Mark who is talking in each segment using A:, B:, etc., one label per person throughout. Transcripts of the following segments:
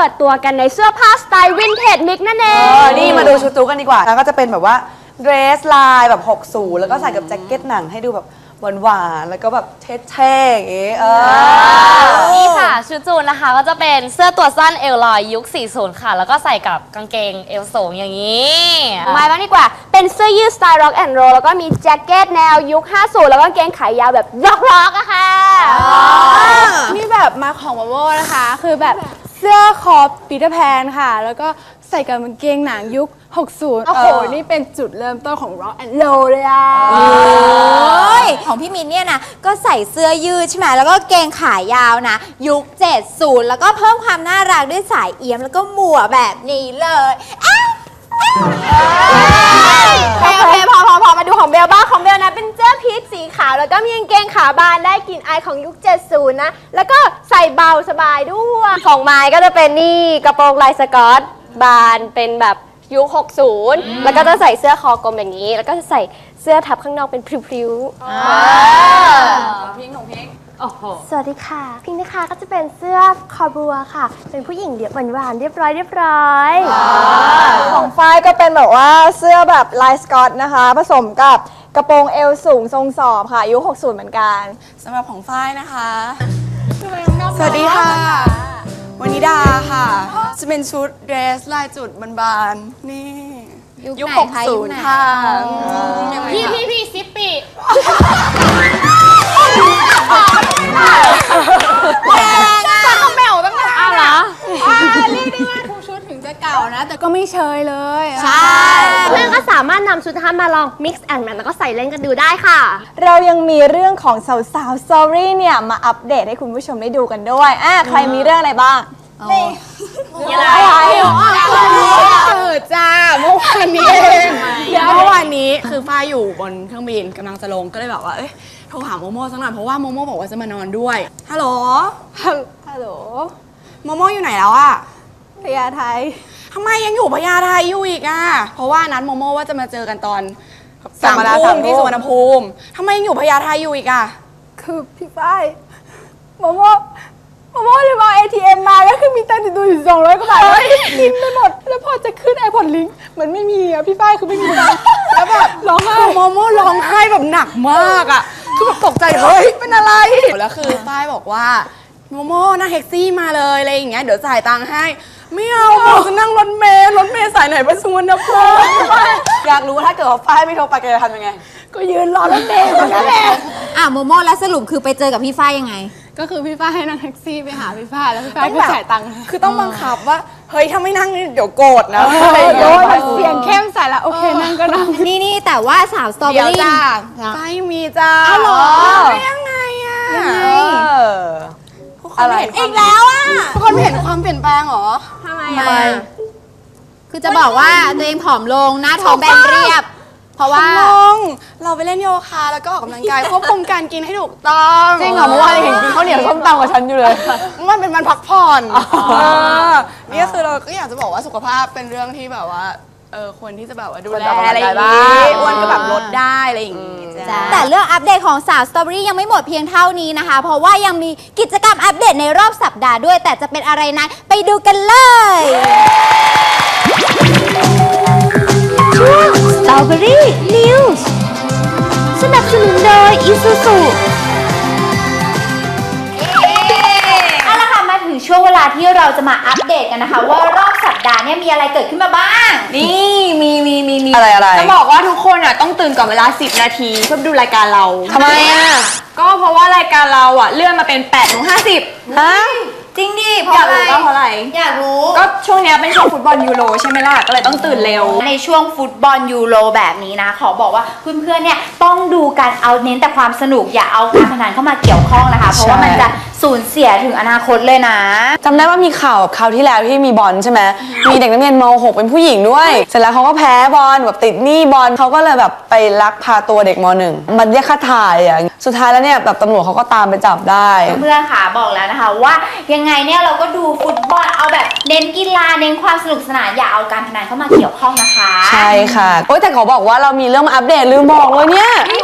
A: ปิดตัวกันในเสื้อผ้าสไตล์วินเทจมิกนั่นเอง
B: นี่มาดูชุดจูกันดีกว่าแล้วก็จะเป็นแบบว่าเดรสลายแบบ60แล้วก็ใส่กับแจ็คเก็ตหนังให้ดูแบบหวานๆแล้วก็แบบเท่ๆอย่างงี้
C: นี่ค่ะชุดจูนนะคะก็จะเป็นเสื้อตัวสั้นเอวลอยยุค 40 ค่ะแล้วก็ใส่กับกางเกงเอวสูงอย่างนี้
A: มาบ้างดีกว่าเป็นเสื้อยืดสไตล์ร็อกแอนด์โรลแล้วก็มีแจ็คเก็ตแนวยุค 50 แล้วก็กางเกงขายาวแบบร็อกๆอะค่ะ
D: นี่แบบมาของมาโมนะคะคือแบบเสื้อคอปีเตอร์แพนค่ะแล้วก็ใส่กับกางเกงหนังยุค 60 โอ้โหนี่เป็นจุดเริ่มต้นของ Rock and Roll เลยอ่ะ
E: ของพี่มินเนี่ยนะก็ใส่เสื้อยืดใช่ไหมแล้วก็เกงขายาวนะยุค 70 แล้วก็เพิ่มความน่ารักด้วยสายเอี้ยมแล้วก็หมวกแบบนี้เลย
A: โอเคพอมาดูของเบลบ้างของเบลนะเป็นเสื้อพีชสีขาวแล้วก็มีกางเกงขาบานได้กลิ่นอายของยุค 70 นะแล้วก็ใส่เบาสบายด้วยของไม้ก็จะเป็นนี่กระโปรงลายสก๊อตบานเป็นแบบยุค 60 แล้วก็จะใส่เสื้อคอกลมอย่างนี้แล้วก็จะใส่เสื้อทับข้างนอกเป็นพริ้วๆพิงค์ของพิงค์สวัสดีค่ะพิงค์นะคะก็จะเป็นเสื้อคอบัวค่ะเป็นผู้หญิงเดียบหวานๆเรียบร้อย
B: ของฝ้ายก็เป็นแบบว่าเสื้อแบบลายสก๊อตนะคะผสมกับกระโปรงเอวสูงทรงสอบค่ะอายุ60เหมือนกันสำหรับของฝ้ายนะคะสวัสดีค่ะวนิดาค่ะจะเป็นชุดเดรสลายจุดบานๆนี่ยุค60ค่ะ
C: พี่ซิปปี้
D: ต้องแมวตั้งนาน
C: เหรอ
D: เรียกได้ว่าทุกชุดถึงจะเก่านะแต่ก็ไม่เชยเลย
E: ใช่
A: เพื่อนก็สามารถนำชุดมาลอง mix and match แล้วก็ใส่เล่นกันดูได้ค่ะ
B: เรายังมีเรื่องของสาวๆ story เนี่ยมาอัปเดตให้คุณผู้ชมได้ดูกันด้วยใครมีเรื่องอะไรบ้างนี่
D: เกิดจ้าเมื่อวานนี้เองเมื่อวานนี้คือฝ้ายอยู่บนเครื่องบินกำลังจะลงก็เลยแบบว่าโทรหาโมโม่สักหน่อยเพราะว่าโมโม่บอกว่าจะมานอนด้วยฮัลโหลโมโม่อยู่ไหนแล้วอะ
B: พญาไท
D: ทำไมยังอยู่พญาไทอยู่อีกอะเพราะว่านัดโมโม่ว่าจะมาเจอกันตอน3 ทุ่มที่สุวรรณภูมิทำไมยังอยู่พญาไทอยู่อีกอะ
B: คือพี่ฝ้ายโมโม่เลยมา ATM มาแล้วคือมีตังค์ติดตัวอยู่200 กว่าบาทกินไปหมดแล้วพอจะขึ้น iPod Link มันไม่มีอะพี่ฝ้ายคือไม่มีตังค์แล้วแบบร้องไห้
D: โมโม่ร้องไห้แบบหนักมากอะคือแบบตกใจเฮ้ยเป็นอะไรแล้วคือฝ้ายบอกว่าโมโม่นั่งแท็กซี่มาเลยอะไรอย่างเงี้ยเดี๋ยวจ่ายตังค์ให้ไม่เอาบอกจะนั่งรถเมล์สายไหนไปสุวรรณภูมิ
B: อยากรู้ถ้าเกิดว่าฝ้ายไม่โทรไปแกจะทำยังไง
D: ก็ยืนรอรถเมล์เหมือนกันแหละ
E: โมโม่แล้วสรุปคือไปเจอกับพี่ฝ้ายยังไง
D: ก็คือพี่ฝ้ายให้นั่งแท็กซี่ไปหาพี่ฝ้ายแล้วพี่ฝ้ายก็จ่ายตังค์คือต้องบังคับว่าเฮ้ยถ้าไม่นั่งนี่เดี๋ยวโกรธนะโดนเสียงเข้มใส่แล้วโอเคนั่งก็นั่ง
E: นี่แต่ว่าสาวสตรอเบอรี่
D: ฝ้ายมีจ้า
E: เอาหรอ
D: ยังไง
B: อะไร
E: อีกแล้ว
D: ทุกคนเห็นความเปลี่ยนแปลงหรอ
E: ทำไมคือจะบอกว่าตัวเองผอมลงหน้าท้องแบนเรียบเพราะว่า
D: เราไปเล่นโยคะแล้วก็ออกกำลังกายควบคุมการกินให้ถูกต้อง
B: จริงเหรอเมื่อวานเห็นกินข้าวเหนียวส้มตำกับฉันอยู่เลย
D: มันเป็นวันพักผ่อนนี่ก็คือเราก็อยากจะบอกว่าสุขภาพเป็นเรื่องที่แบบว่าควรที่จะแบบว่าดูแลอะไรอย่างงี้อ้วนก็แบบลดได้อะไรอย่างงี้
E: แต่เรื่องอัปเดตของสาวสตรอเบอรี่ยังไม่หมดเพียงเท่านี้นะคะเพราะว่ายังมีกิจกรรมอัปเดตในรอบสัปดาห์ด้วยแต่จะเป็นอะไรนั้นไปดูกันเลย
A: สตรอเบอรี่นิวส์สนับสนุนโดยอิซูซุ
E: เอาละค่ะมาถึงช่วงเวลาที่เราจะมาอัปเดตกันนะคะว่ารอบสัปดาห์นี้มีอะไรเกิดขึ้นมาบ้าง
C: นี่มี
B: อะไร
C: จะบอกว่าทุกคนต้องตื่นก่อนเวลา10 นาทีเพื่อดูรายการเรา
B: ทำไม
C: ก็เพราะว่ารายการเราเลื่อนมาเป็น8:50
E: จริงดิ
C: อยากรู้ก็เพราะอะไร
E: อยากรู้
C: ก็ช่วงนี้เป็นช่วงฟุตบอลยูโรใช่ไหมล่ะก็เลยต้องตื่นเร็ว
E: ในช่วงฟุตบอลยูโรแบบนี้นะขอบอกว่าเพื่อนๆเนี่ยต้องดูการเอาเน้นแต่ความสนุกอย่าเอาการพนันเข้ามาเกี่ยวข้องนะคะเพราะว่ามันจะสูญเสียถึงอนาคตเลยนะ
B: จำได้ว่ามีข่าวคราวที่แล้วที่มีบอลใช่ไหมมีเด็กนักเรียนม.6 เป็นผู้หญิงด้วยเสร็จแล้วเขาก็แพ้บอลแบบติดหนี้บอลเขาก็เลยแบบไปลักพาตัวเด็กม.1มาเรียกค่าถ่ายสุดท้ายแล้วเนี่ยแบบตำรวจเขาก็ตามไปจับได้
E: เพื่อนค่ะบอกแล้วนะคะว่ายังไงเนี่ยเราก็ดูฟุตบอลเอาแบบเน้นกีฬาเน้นความสนุกสนานอย่าเอาการพนันเข้ามาเกี่ยวข้องนะคะ
B: ใช่ค่ะโอ๊ยแต่ขอบอกว่าเรามีเรื่องมาอัปเดตลืมบอกเลยเนี่ย
E: มีอะไร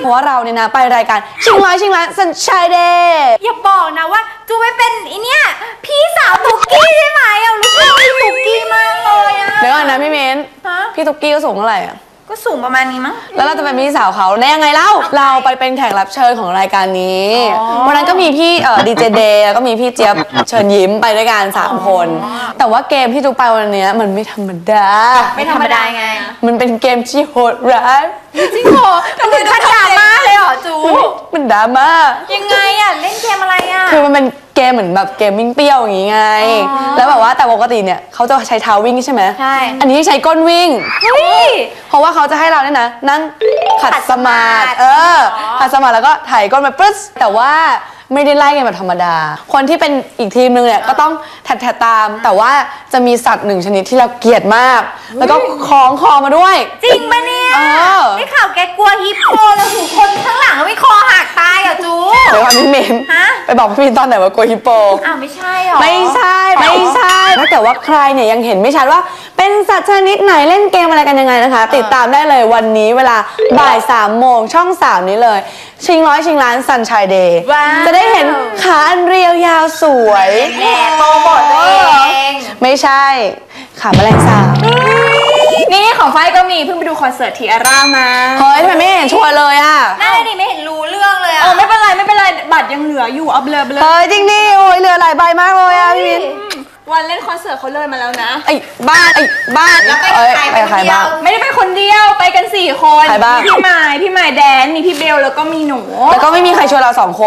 B: เพราะว่าเราเนี่ยนะไปรายการชิงร้อยชิงล้านสัญชัยเดย์
E: อย่าบอกนะว่าจูไม่เป็นไอเนี่ยพี่สาวตุกกี้ใช่ไหมเอารู้สึกพี่ตุกกี้มากเลยอะ
B: เดี๋ยวก่อนนะพี่เมนพี่ตุ๊กกี้ก็สูงเท่าไหร่อะ
E: ก็สูงประมาณนี้มั้ง
B: แล้วเราจะเป็นพี่สาวเขาได้ยังไงเล่าเราไปเป็นแขกรับเชิญของรายการนี้วันนั้นก็มีพี่ดีเจเดย์แล้วก็มีพี่เจี๊ยบเชิญยิ้มไปด้วยกัน3 คนแต่ว่าเกมที่ทุกไปวันนี้มันไม่ธรรมดา
E: ไม่ธรรมดาไง
B: มันเป็นเกมที่โหดร้าย
E: จริงเหรอมันถึงขั้นดราม่าเลยเหรอจู
B: มันดราม่า
E: ยังไงอะเล่นเกมอะไรอะ
B: คือมันเป็นเกมเหมือนแบบเกมวิ่งเปรี้ยวอย่างงี้ไงแล้วแบบว่าแต่ปกติเนี่ยเขาจะใช้เท้าวิ่งใช่ไหม
E: ใช่
B: อันนี้ใช้ก้นวิ่ง
E: เฮ้ย
B: เพราะว่าเขาจะให้เราเนี่ยนะนั่งขัดสมาธิขัดสมาธิแล้วก็ถ่ายก้นมาปึ๊ดแต่ว่าไม่ได้ไล่กันแบบธรรมดา คนที่เป็นอีกทีมนึงเนี่ยก็ต้องแถดตาม แต่ว่าจะมีสัตว์1 ชนิดที่เราเกลียดมาก แล้วก็คล้องคอมาด้วย
E: จริงปะเนี่ย ได้ข่าวแกกลัวฮิปโปแล้วหูคนข้างหลังไม่คอหักตายเหรอจู
B: เดี๋ยวก่อนพี่เมน
E: ฮะ
B: ไปบอกพี่มินตอนไหนว่ากลัวฮิปโป
E: อ้าวไม่ใช่เหรอ
B: ไม่ใช่ถ้าเกิดว่าใครเนี่ยยังเห็นไม่ชัดว่าเป็นสัตว์ชนิดไหนเล่นเกมอะไรกันยังไงนะคะ ติดตามได้เลยวันนี้เวลาบ่าย3 โมงช่อง 3 นี้เลยชิงร้อยชิงล้านสัญชัยเดย์
E: ว้าว
B: จะได้เห็นขาอันเรียวยาวสวย
E: แหน่โปรโมทตัวเอง
B: ไม่ใช่ขาแมลงสาบ
D: นี่ของไฟก็มีเพิ่งไปดูคอนเสิร์ตทีอาร่ามา
B: เฮ้ยทำไมไม่เห็นชัวร์เลยอ่ะ
E: น่าดิไม่เห็นรู้เรื่องเลยอะ
D: โอ้ไม่เป็นไรบัตรยังเหลืออยู่เอาเบลอ
B: เฮ้ยจริงดิโอ้ยเหลือหลายใบมากเลยอ่ะพี่มิน
D: วันเล่นคอนเสิร์ตเขาเลยมาแล้วนะ
B: ไอ้บ้าน
E: แล้วไป
B: เอ้ย
E: กับ
B: ไปกับ
E: ใค
B: ใค
E: ร
B: ร
E: ไปคนเดีย
B: บ้าง
E: ว
D: ไม่ได้ไปคนเดียวไปกัน4 คน
B: ใครบ้าง
D: มีพี่หมายแดนมีพี่เบลแล้วก็มีหนู
B: แล้วก็ไม่มีใครชวนเรา2 คน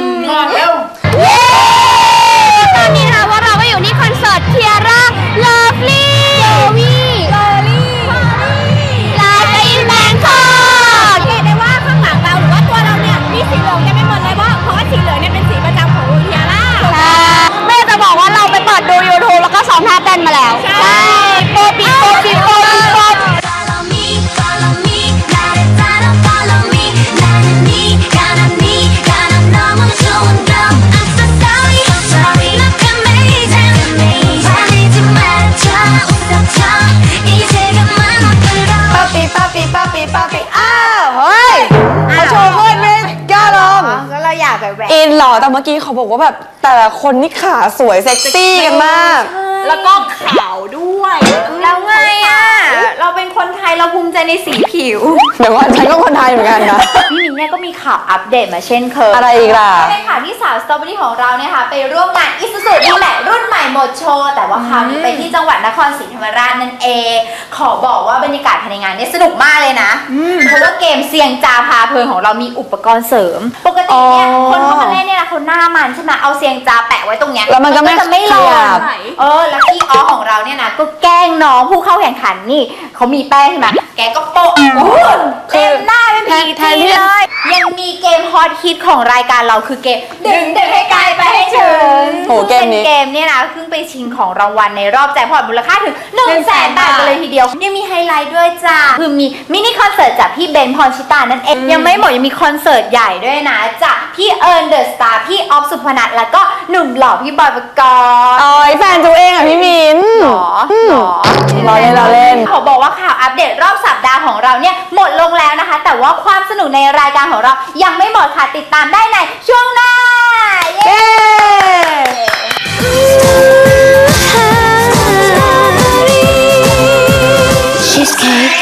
A: ตอนนี้นะคะว่าเราก็อยู่ที่คอนเสิร์ตเทียร่าเลิฟลี่โจวี่ลาอินแบงคอกเห็นได้ว่าข้างหลังเราหรือว่าตัวเราเนี่ยมีสีเหลืองเต็มไปหมดเลยเพราะว่าสีเหลืองเนี่ยเป็นสีประจำของวงเทียร่าแม่จะบอกว่าเราไปเปิดดู YouTube แล้วก็ซ้อมท่าเต้นมาแล้วใช่โปปีโปปีโปปีโป
F: Follow me, follow me, 나를 따라 follow me. 나는 네가 난 네가 난 너무 좋은 girl. I'm so sorry, sorry. Look amazing, amazing. 화내지 말아줘, 웃어줘. 이제 그만 못 들어.
B: ป้าปีอ้าวเฮ้ยเขาโชว์เพื่อนไม่กล้าลง
E: ก็เราอยากแบบแหวก
B: อินเหรอแต่เมื่อกี้เขาบอกว่าแบบแต่ละคนนี่ขาสวยเซ็กซี่กันมาก
D: แล้วก็ขาวด้วย
E: แล้วไงอะเราเป็นคนไทยเราภูมิใจในสีผิว
B: เดี๋ยวก่อนฉันก็คนไทยเหมือนกันนะ
E: พี่มิ้นเนี่ยก็มีข่าวอัปเดตมาเช่นเคย
B: อะไรอีกล่ะ
E: เป็นข่าวที่สาวสตรอเบอรี่ของเราเนี่ยค่ะไปร่วมงานอิสุสุนี่แหละรุ่นใหม่หมดโชว์แต่ว่าคราวนี้ไปที่จังหวัดนครศรีธรรมราชนั่นเองขอบอกว่าบรรยากาศภายในงานเนี่ยสนุกมากเลยนะเพราะว่าเกมเสียงจาพาเพลินของเรามีอุปกรณ์เสริม ปกติเนี่ยคนเขามาเล่นเนี่ยนะเขาหน้ามันใช่ไหมเอาเสียงจาแปะไว้ตรงเนี้ย
B: แล้วมันก็ไม่
E: จะไม่หล
B: ขยั
E: อบ แล้วพี่อ๋อของเราเนี่ยนะก็แกล้งน้องผู้เข้าแข่งขันนี่เขามีแป้งใช่ไหมแกก็โปะเต็มหน้าเป็นผี
B: แทน
E: ที
B: ที่
E: เลยยังมีเกมฮอตฮิตของรายการเราคือเกมดึงเด็กให้ไกลไปให้ถึง
B: โหเกมนี้
E: ซึ่งเป็นเกมเนี่ยนะขึ้นไปชิงของรางวัลในรอบแจ็คพอตมูลค่าถึง 100,000 บาทกันเลยทีเดียวยังมีไฮไลท์ด้วยจ้าคือมีมินิคอนเสิร์ตจากพี่เบนพรชิตานั่นเองยังไม่หมดยังมีคอนเสิร์ตใหญ่ด้วยนะจากพี่เอิร์นเดอะสตาร์พี่ออฟสุพนัทแล้วก็หนุ่มหล่อพี่บอยปกรณ์
B: โอ้ยแฟนตัวเองอ่ะพี่มิน
E: หรอ
B: เราเล่น
E: ขอบอกว่าข่าวอัปเดตรอบสัปดาห์ของเราเนี่ยหมดลงแล้วนะคะ แต่ว่าความสนุกในรายการของเรายังไม่หมดค่ะติดตามได้ในช่วงหน้า เย้
F: Cheesecake